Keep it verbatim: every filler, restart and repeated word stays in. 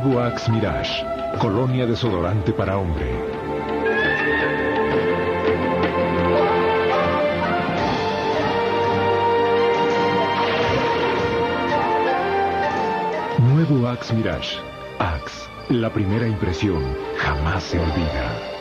Nuevo Axe Mirage, colonia desodorante para hombre. Nuevo Axe Mirage. Axe, la primera impresión jamás se olvida.